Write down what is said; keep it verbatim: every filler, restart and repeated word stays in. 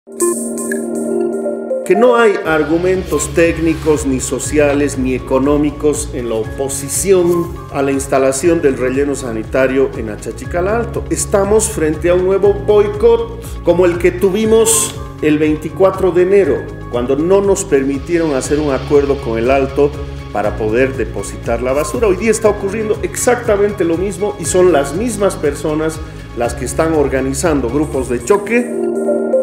Que no hay argumentos técnicos, ni sociales, ni económicos en la oposición a la instalación del relleno sanitario en Achachicala Alto. Estamos frente a un nuevo boicot, como el que tuvimos el veinticuatro de enero, cuando no nos permitieron hacer un acuerdo con el Alto para poder depositar la basura. Hoy día está ocurriendo exactamente lo mismo y son las mismas personas las que están organizando grupos de choque